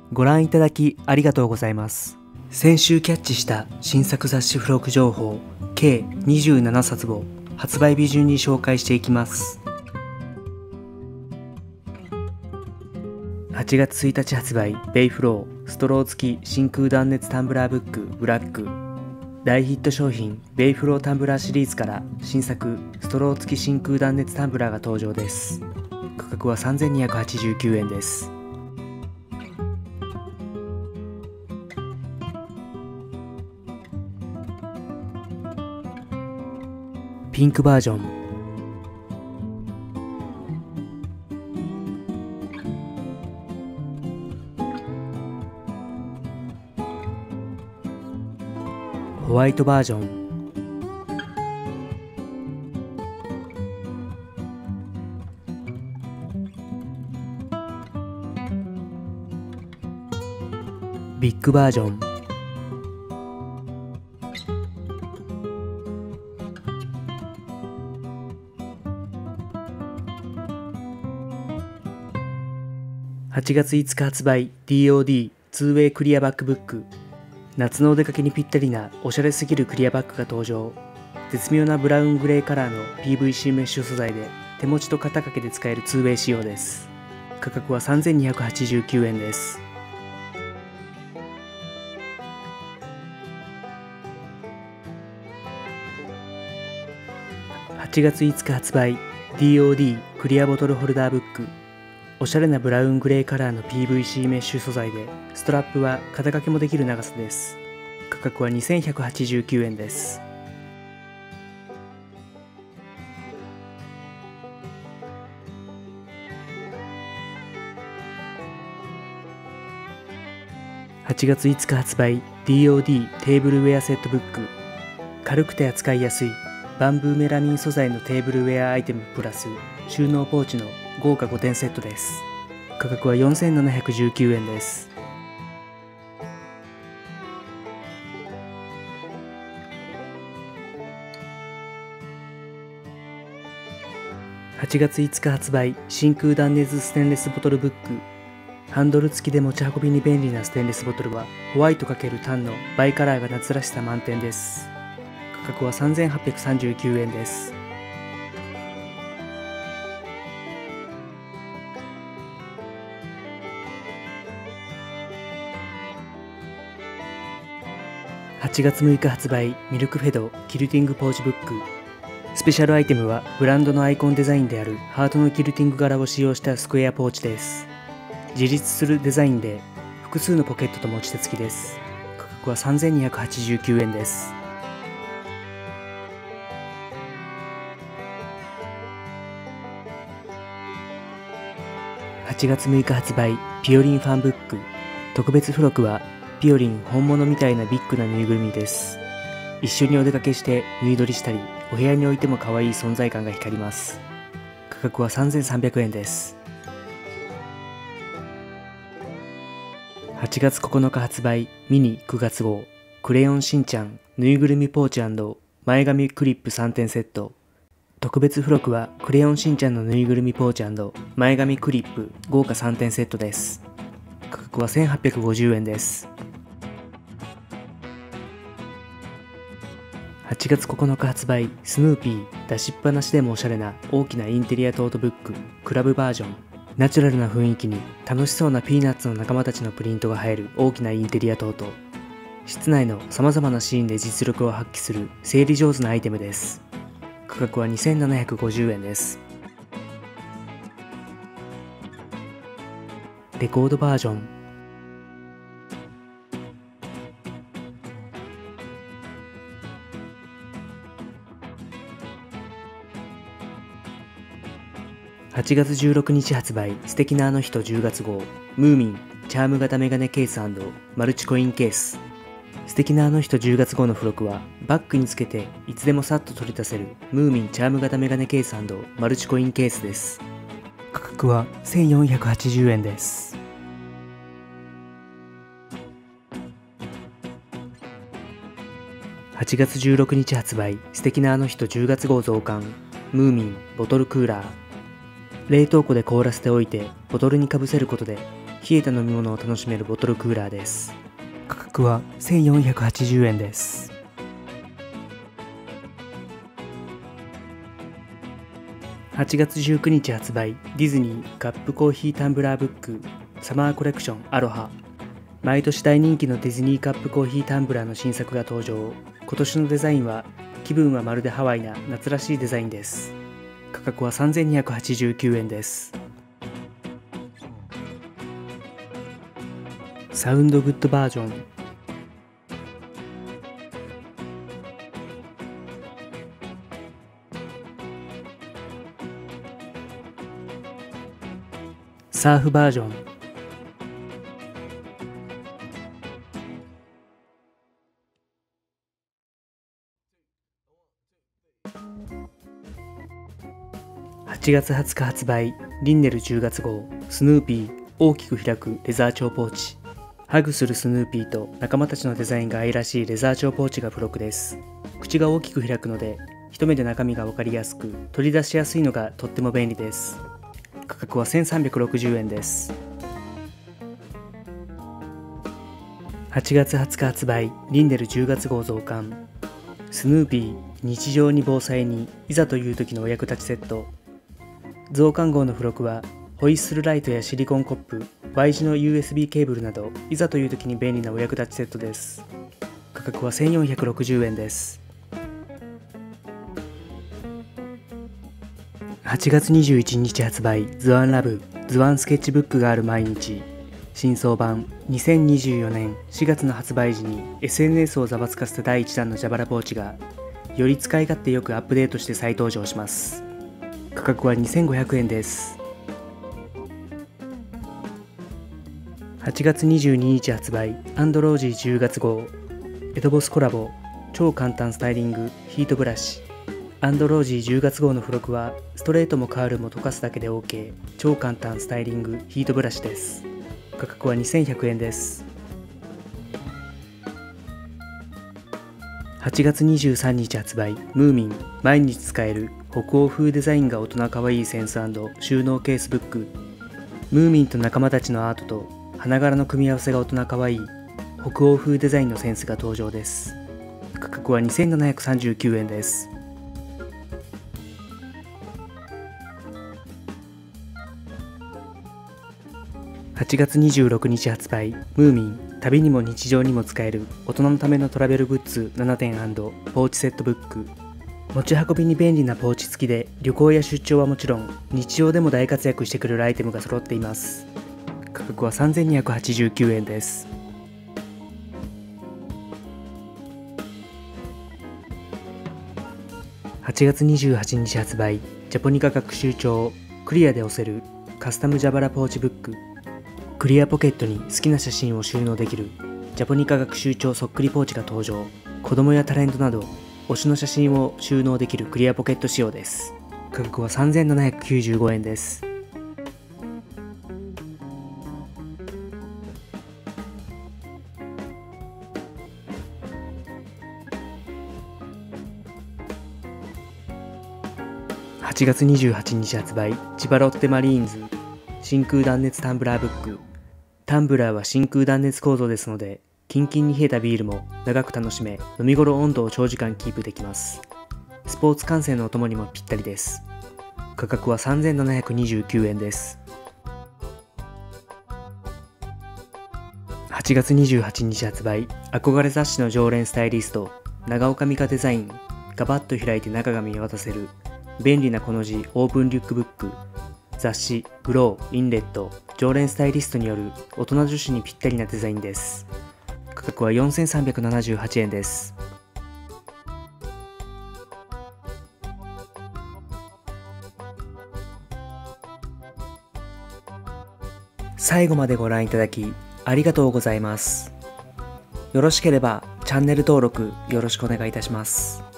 ご覧いただきありがとうございます。先週キャッチした新作雑誌付録情報計27冊を発売日順に紹介していきます。8月1日発売、ベイフローストロー付き真空断熱タンブラーブックブラック。大ヒット商品ベイフロータンブラーシリーズから新作ストロー付き真空断熱タンブラーが登場です。価格は3289円です。ピンクバージョン、ホワイトバージョン、ビッグバージョン、8月5日発売 DOD 2way クリアバックブック。夏のお出かけにぴったりなおしゃれすぎるクリアバッグが登場。絶妙なブラウングレーカラーの PVC メッシュ素材で手持ちと肩掛けで使える 2way 仕様です。価格は3289円です。8月5日発売 DOD クリアボトルホルダーブック。おしゃれなブラウングレーカラーの PVC メッシュ素材で、ストラップは肩掛けもできる長さです。価格は2189円です。8月5日発売 DOD テーブルウェアセットブック。軽くて扱いやすいバンブーメラミン素材のテーブルウェアアイテムプラス収納ポーチの豪華5点セットです。価格は4719円です。8月5日発売真空断熱ステンレスボトルブック。ハンドル付きで持ち運びに便利なステンレスボトルはホワイト×タンのバイカラーが夏らしさ満点です。価格は3839円です。8月6日発売ミルクフェドキルティングポーチブック。スペシャルアイテムはブランドのアイコンデザインであるハートのキルティング柄を使用したスクエアポーチです。自立するデザインで複数のポケットと持ち手付きです。価格は3289円です。8月6日発売ピオリンファンブック。特別付録はピオリン本物みたいなビッグなぬいぐるみです。一緒にお出かけしてぬい撮りしたりお部屋に置いても可愛い存在感が光ります。価格は3300円です。8月9日発売ミニ9月号クレヨンしんちゃんぬいぐるみポーチ&前髪クリップ3点セット。特別付録はクレヨンしんちゃんのぬいぐるみポーチ&前髪クリップ豪華3点セットです。価格は1850円です。8月9日発売スヌーピー出しっぱなしでもおしゃれな大きなインテリアトートブッククラブバージョン。ナチュラルな雰囲気に楽しそうなピーナッツの仲間たちのプリントが映える大きなインテリアトート。室内の様々なシーンで実力を発揮する整理上手なアイテムです。価格は2750円です。レコードバージョン。8月16日発売素敵なあの人10月号ムーミンチャーム型メガネケース&マルチコインケース。素敵なあの人10月号の付録はバッグにつけていつでもさっと取り出せるムーミンチャーム型メガネケース&マルチコインケースです。価格は1480円です。8月16日発売素敵なあの人10月号増刊ムーミンボトルクーラー。冷凍庫で凍らせておいてボトルにかぶせることで冷えた飲み物を楽しめるボトルクーラーです。価格は1480円です。8月19日発売、ディズニーカップコーヒータンブラーブックサマーコレクションアロハ。毎年大人気のディズニーカップコーヒータンブラーの新作が登場。今年のデザインは気分はまるでハワイな夏らしいデザインです。価格は3289円です。サウンドグッドバージョン。サーフバージョン。8月20日発売、リンネル10月号、スヌーピー大きく開くレザー調ポーチ。ハグするスヌーピーと仲間たちのデザインが愛らしいレザー調ポーチが付録です。口が大きく開くので、一目で中身が分かりやすく、取り出しやすいのがとっても便利です。価格は1360円です。8月20日発売、リンネル10月号増刊。スヌーピー日常に防災にいざという時のお役立ちセット。増刊号の付録はホイッスルライトやシリコンコップ、Y 字の USB ケーブルなどいざという時に便利なお役立ちセットです。価格は1460円です。8月21日発売、ズワンラブズワンスケッチブックがある毎日。新装版2024年4月の発売時に SNS をざわつかせた第1弾の蛇腹ポーチがより使い勝手よくアップデートして再登場します。価格は2500円です。8月22日発売、アンドロージー10月号。エドボスコラボ超簡単スタイリングヒートブラシ。アンドロージー10月号の付録はストレートもカールも溶かすだけで OK 超簡単スタイリングヒートブラシです。価格は2100円です。8月23日発売、ムーミン毎日使える北欧風デザインが大人かわいいセンス&収納ケースブック。ムーミンと仲間たちのアートと花柄の組み合わせが大人かわいい北欧風デザインのセンスが登場です。価格は2739円です。8月26日発売、ムーミン旅にも日常にも使える大人のためのトラベルグッズ7点&ポーチセットブック。持ち運びに便利なポーチ付きで旅行や出張はもちろん日常でも大活躍してくれるアイテムが揃っています。価格は3289円です。8月28日発売、ジャポニカ学習帳クリアで押せるカスタム蛇腹ポーチブック。クリアポケットに好きな写真を収納できるジャポニカ学習帳そっくりポーチが登場。子供やタレントなど推しの写真を収納できるクリアポケット仕様です。価格は3795円です。8月28日発売、千葉ロッテマリーンズ真空断熱タンブラーブック。タンブラーは真空断熱構造ですので、キンキンに冷えたビールも長く楽しめ、飲み頃温度を長時間キープできます。スポーツ観戦のお供にもぴったりです。価格は3729円です。8月28日発売、憧れ雑誌の常連スタイリスト長岡美香デザイン。ガバッと開いて中が見渡せる便利なこの字オープンリュックブック。雑誌グローインレット常連スタイリストによる大人女子にぴったりなデザインです。価格は4378円です。最後までご覧いただきありがとうございます。よろしければチャンネル登録よろしくお願いいたします。